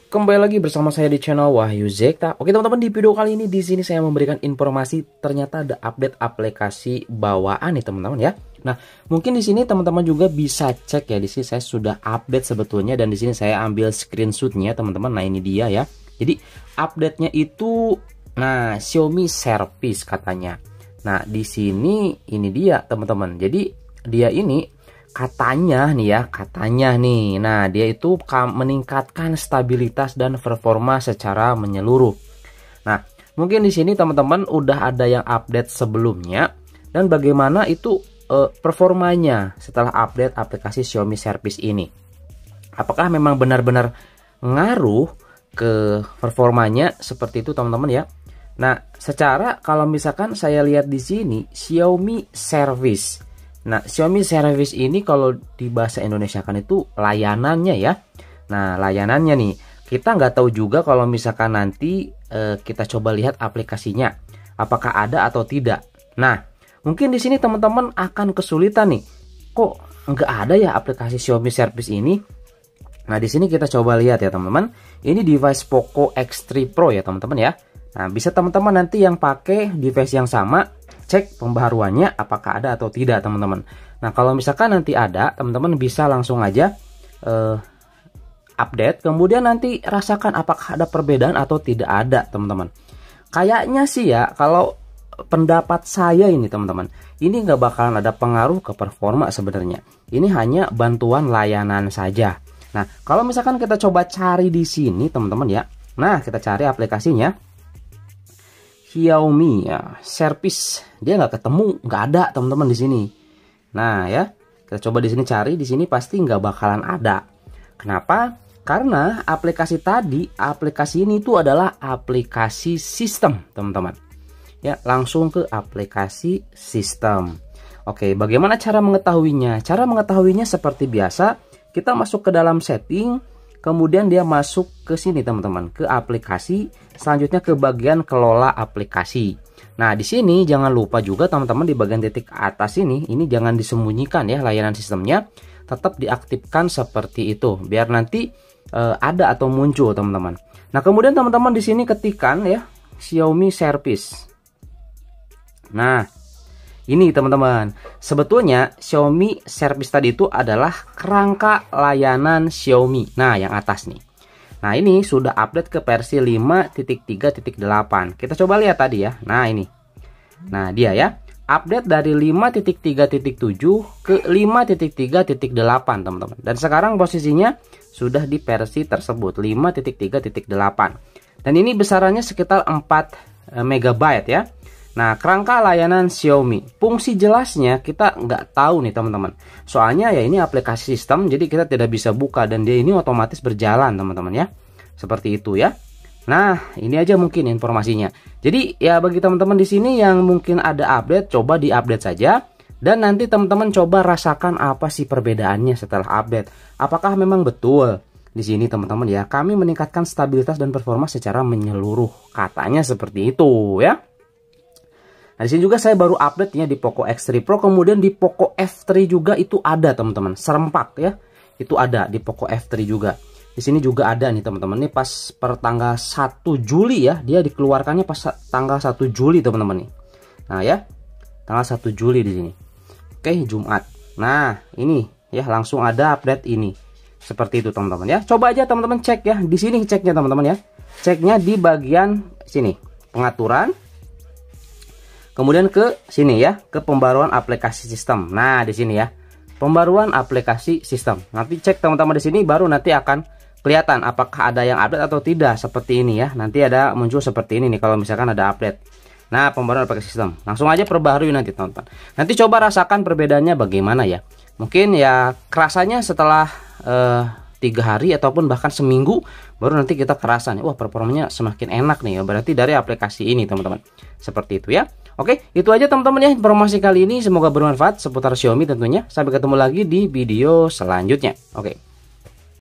Kembali lagi bersama saya di channel Wahyu Zekta. Oke teman-teman, di video kali ini di sini saya memberikan informasi ternyata ada update aplikasi bawaan nih teman-teman ya. Nah, mungkin di sini teman-teman juga bisa cek ya, di sini saya sudah update sebetulnya dan di sini saya ambil screenshotnya teman-teman. Nah, ini dia ya. Jadi update-nya itu Xiaomi Service katanya. Nah, di sini ini dia teman-teman. Jadi dia ini katanya nih, nah dia itu meningkatkan stabilitas dan performa secara menyeluruh. Nah, mungkin di sini teman-teman udah ada yang update sebelumnya dan bagaimana itu performanya setelah update aplikasi Xiaomi Service ini. Apakah memang benar-benar ngaruh ke performanya seperti itu teman-teman ya? Nah, secara kalau misalkan saya lihat di sini Xiaomi Service. Nah, Xiaomi Service ini kalau di bahasa Indonesia kan itu layanannya ya. Nah, layanannya nih, kita nggak tahu juga kalau misalkan nanti kita coba lihat aplikasinya, apakah ada atau tidak. Nah, mungkin di sini teman-teman akan kesulitan nih, kok nggak ada ya aplikasi Xiaomi Service ini? Nah, di sini kita coba lihat ya teman-teman. Ini device Poco X3 Pro ya teman-teman ya. Nah, bisa teman-teman nanti yang pakai device yang sama, cek pembaharuannya apakah ada atau tidak teman-teman. Nah, kalau misalkan nanti ada, teman-teman bisa langsung aja update, kemudian nanti rasakan apakah ada perbedaan atau tidak ada teman-teman. Kayaknya sih ya, kalau pendapat saya ini teman-teman, ini nggak bakalan ada pengaruh ke performa sebenarnya. Ini hanya bantuan layanan saja. Nah, kalau misalkan kita coba cari di sini teman-teman ya. Nah, kita cari aplikasinya Xiaomi ya, Service, dia nggak ketemu, nggak ada teman-teman di sini. Nah ya, kita coba di sini cari, di sini pasti nggak bakalan ada. Kenapa? Karena aplikasi ini tuh adalah aplikasi sistem teman-teman. Ya, langsung ke aplikasi sistem. Oke, bagaimana cara mengetahuinya? Cara mengetahuinya seperti biasa, kita masuk ke dalam setting. Kemudian dia masuk ke sini teman-teman, ke aplikasi, selanjutnya ke bagian kelola aplikasi. Nah, di sini jangan lupa juga teman-teman di bagian titik atas ini jangan disembunyikan ya layanan sistemnya, tetap diaktifkan seperti itu biar nanti ada atau muncul teman-teman. Nah, kemudian teman-teman di sini ketikkan ya Xiaomi Service. Nah, ini teman-teman, sebetulnya Xiaomi Service tadi itu adalah kerangka layanan Xiaomi. Nah, yang atas nih. Nah, ini sudah update ke versi 5.3.8. Kita coba lihat tadi ya. Nah, ini. Nah, dia ya. Update dari 5.3.7 ke 5.3.8 teman-teman. Dan sekarang posisinya sudah di versi tersebut 5.3.8. Dan ini besarannya sekitar 4 MB ya. Nah, kerangka layanan Xiaomi, fungsi jelasnya kita nggak tahu nih teman-teman. Soalnya ya ini aplikasi sistem, jadi kita tidak bisa buka dan dia ini otomatis berjalan teman-teman ya. Seperti itu ya. Nah, ini aja mungkin informasinya. Jadi ya bagi teman-teman di sini yang mungkin ada update, coba diupdate saja. Dan nanti teman-teman coba rasakan apa sih perbedaannya setelah update. Apakah memang betul di sini teman-teman ya, kami meningkatkan stabilitas dan performa secara menyeluruh. Katanya seperti itu ya. Nah, di sini juga saya baru update-nya di Poco X3 Pro, kemudian di Poco F3 juga itu ada teman-teman, serempak ya. Itu ada di Poco F3 juga. Di sini juga ada nih teman-teman, ini pas per tanggal 1 Juli ya, dia dikeluarkannya pas tanggal 1 Juli teman-teman nih. Nah ya, tanggal 1 Juli di sini. Oke, Jumat. Nah, ini ya langsung ada update ini. Seperti itu teman-teman ya. Coba aja teman-teman cek ya, di sini ceknya teman-teman ya. Ceknya di bagian sini, pengaturan. Kemudian ke sini ya, ke pembaruan aplikasi sistem. Nah, di sini ya, pembaruan aplikasi sistem. Nanti cek teman-teman di sini, baru nanti akan kelihatan apakah ada yang update atau tidak. Seperti ini ya, nanti ada muncul seperti ini nih kalau misalkan ada update. Nah, pembaruan aplikasi sistem. Langsung aja perbaharui nanti teman-teman. Nanti coba rasakan perbedaannya bagaimana ya. Mungkin ya kerasanya setelah 3 hari ataupun bahkan seminggu baru nanti kita kerasa nih, wah performanya semakin enak nih ya, berarti dari aplikasi ini teman-teman. Seperti itu ya. Oke, itu aja teman-teman ya informasi kali ini, semoga bermanfaat seputar Xiaomi tentunya. Sampai ketemu lagi di video selanjutnya. Oke.